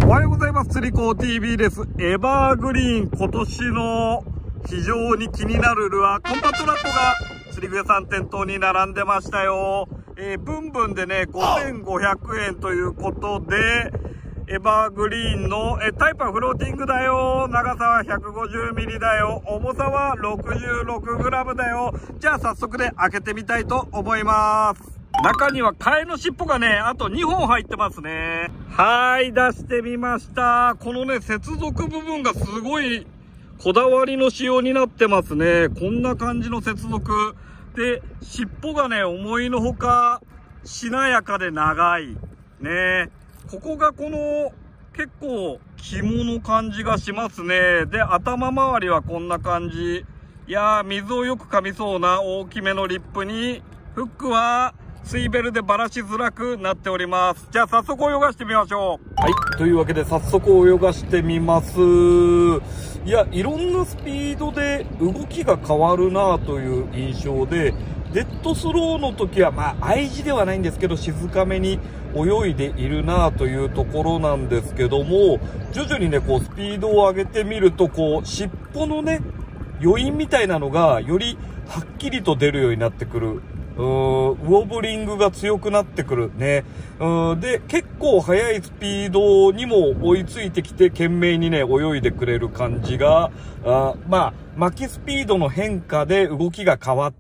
おはようございます。釣り子 TV です。エバーグリーン、今年の非常に気になるルアー、コンパトラットが釣り具屋さん店頭に並んでましたよ。ブンブンでね、5500円ということで、エバーグリーンのタイプはフローティングだよ。長さは150ミリだよ。重さは66グラムだよ。じゃあ早速ね、開けてみたいと思います。中には替えの尻尾がね、あと2本入ってますね。はい、出してみました。このね、接続部分がすごいこだわりの仕様になってますね。こんな感じの接続。で、尻尾がね、思いのほかしなやかで長い。ね。ここがこの結構肝の感じがしますね。で、頭周りはこんな感じ。いやー、水をよく噛みそうな大きめのリップに、フックは水ベルでバラしづらくなっております。じゃあ早速泳がしてみましょう。はい。というわけで早速泳がしてみます。いや、いろんなスピードで動きが変わるなという印象で、デッドスローの時は、愛知ではないんですけど、静かめに泳いでいるなというところなんですけども、徐々にね、こう、スピードを上げてみると、こう、尻尾のね、余韻みたいなのが、よりはっきりと出るようになってくる。ウォブリングが強くなってくるね。で、結構速いスピードにも追いついてきて、懸命にね、泳いでくれる感じが、巻きスピードの変化で動きが変わって、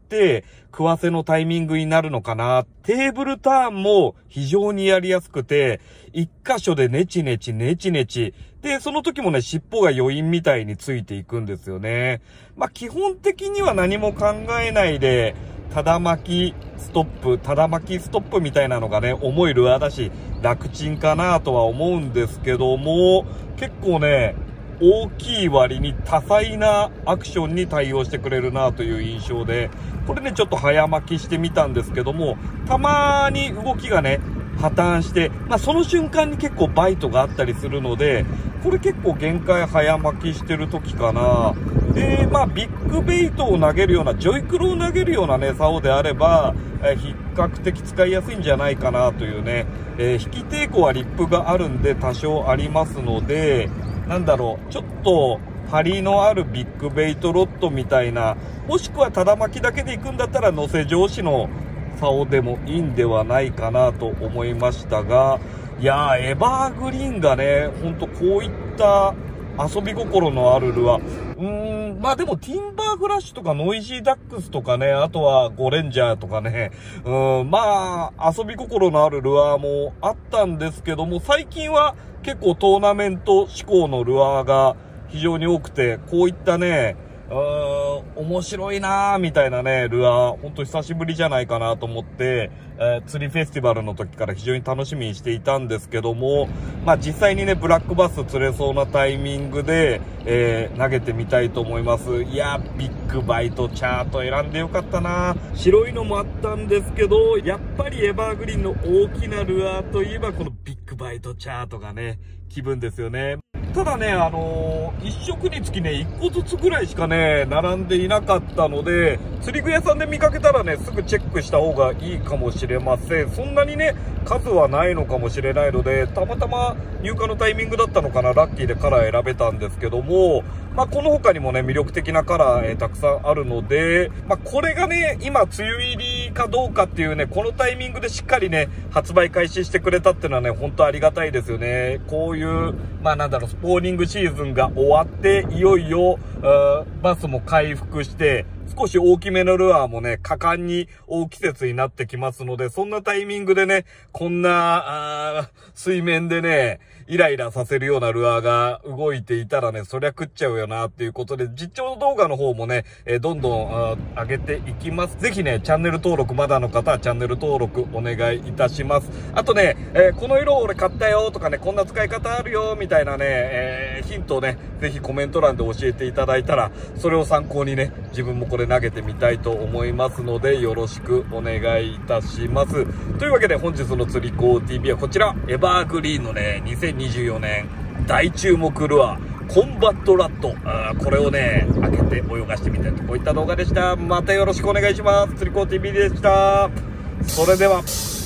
食わせのタイミングになるのかな。テーブルターンも非常にやりやすくて、一箇所でネチネチ。で、その時もね、尻尾が余韻みたいについていくんですよね。基本的には何も考えないで、ただ巻きストップみたいなのがね、重いルアーだし、楽ちんかなとは思うんですけども、結構ね、大きい割に多彩なアクションに対応してくれるなという印象で、これね、ちょっと早巻きしてみたんですけども、たまに動きがね、破綻して、その瞬間に結構バイトがあったりするので、これ結構限界早巻きしてる時かな。で、ビッグベイトを投げるような、ジョイクロを投げるようなね、竿であれば、比較的使いやすいんじゃないかなというね、引き抵抗はリップがあるんで多少ありますので、ちょっと張りのあるビッグベイトロッドみたいな、もしくはただ巻きだけで行くんだったら乗せ上司の竿でもいいんではないかなと思いましたが、いやー、エバーグリーンがね、ほんとこういった遊び心のあるルアー。でもティンバーフラッシュとかノイジーダックスとかね、あとはゴレンジャーとかね、遊び心のあるルアーもあったんですけども、最近は結構トーナメント志向のルアーが非常に多くて、こういったね、面白いなーみたいなね、ルアー、ほんと久しぶりじゃないかなと思って、釣りフェスティバルの時から非常に楽しみにしていたんですけども、実際にね、ブラックバス釣れそうなタイミングで、投げてみたいと思います。いや、ビッグバイトチャート選んでよかったな。白いのもあったんですけど、やっぱりエバーグリーンの大きなルアーといえば、このビッグバイトチャートがね、気分ですよね。ただね、一食につきね、1個ずつぐらいしかね、並んでいなかったので、釣り具屋さんで見かけたらね、すぐチェックした方がいいかもしれません。そんなにね、数はないのかもしれないので、たまたま入荷のタイミングだったのかな、ラッキーでカラー選べたんですけども、この他にもね、魅力的なカラー、たくさんあるので、これがね、今、梅雨入りかどうかっていうね、このタイミングでしっかりね、発売開始してくれたっていうのはね、本当ありがたいですよね。こういう、スポーニングシーズンが終わって、いよいよ、バスも回復して、少し大きめのルアーもね、果敢に追う季節になってきますので、そんなタイミングでね、こんな、水面でね、イライラさせるようなルアーが動いていたらね、そりゃ食っちゃうよなっていうことで、実況動画の方もね、どんどん上げていきます。ぜひね、チャンネル登録まだの方はチャンネル登録お願いいたします。あとね、この色俺買ったよとかね、こんな使い方あるよみたいなね、ヒントをね、ぜひコメント欄で教えていただいたら、それを参考にね、自分もこれ投げてみたいと思いますので、よろしくお願いいたします。というわけで本日の釣り子 TV はこちら、エバーグリーンのね、2024年大注目ルアー、コンバットラット。これをね、開けて泳がしてみたいと、こういった動画でした。またよろしくお願いします。釣り子 TV でした。それでは。